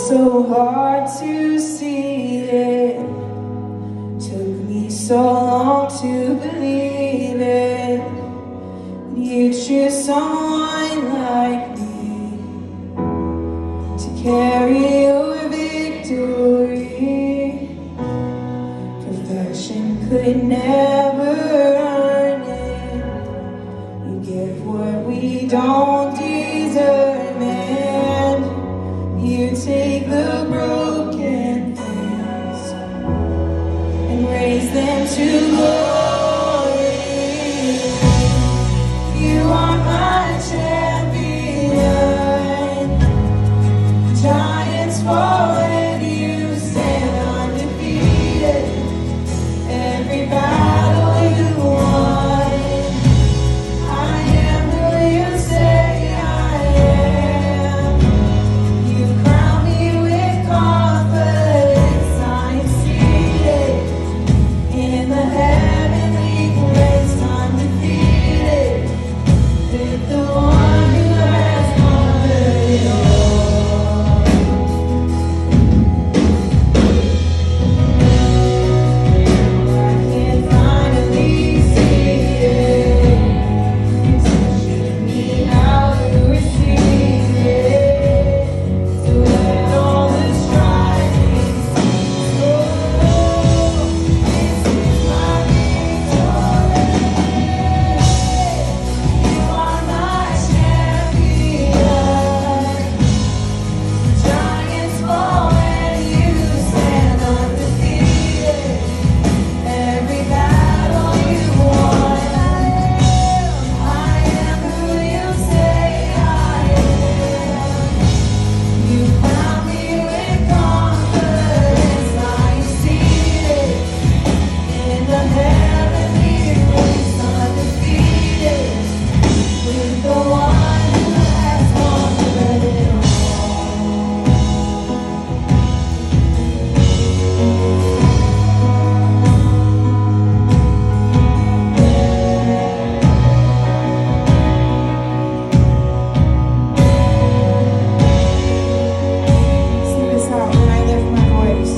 so hard to see it. Took me so long to believe it. You choose someone like me to carry your victory. Perfection could never earn it. You give what we don't deserve, and you take the broken things and raise them to glory. You are my champion. Giants fall and you stand undefeated. Every battle you won. I am who you say I am. You crown me with confidence. I am seated in the heavenly place, undefeated, with the one who has conquered it all. I can finally see it. You teach me how to receive it. So let all the striving cease. Oh, this is my victory. You are my champion. Giants fall and you stand undefeated. Every battle you won. I am who you say I am. You crown me with confidence. I am seated in the heavenly place, undefeated, with the one who has conquered it all. Sing this out when I lift my voice.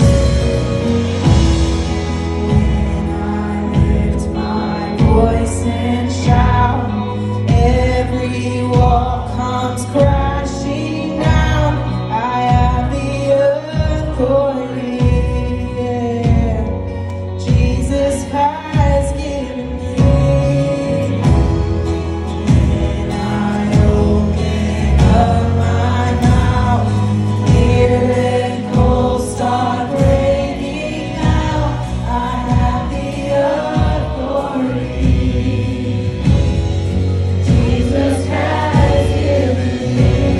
When I lift my voice and shout, every wall comes crashing down. I have the authority, yeah, Jesus has given me. When I open up my mouth, miracles start breaking out. I have the authority Jesus has given me.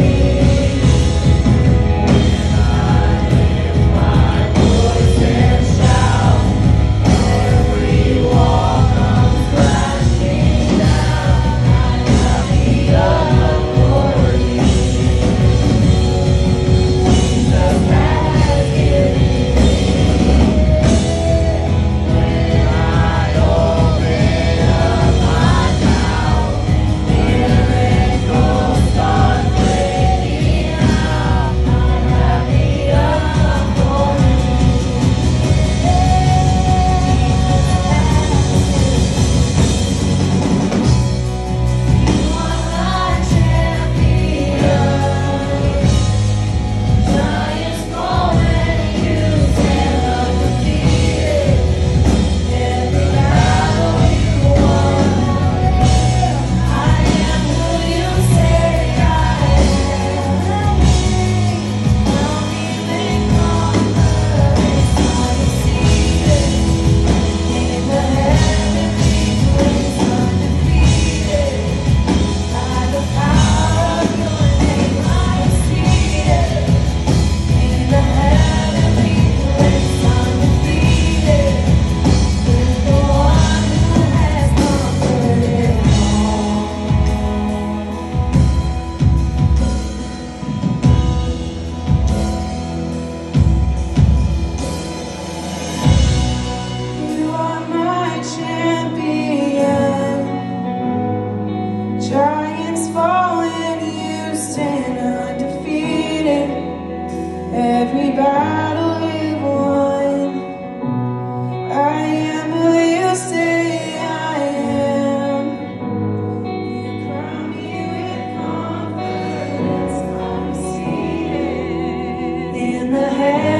the heavens.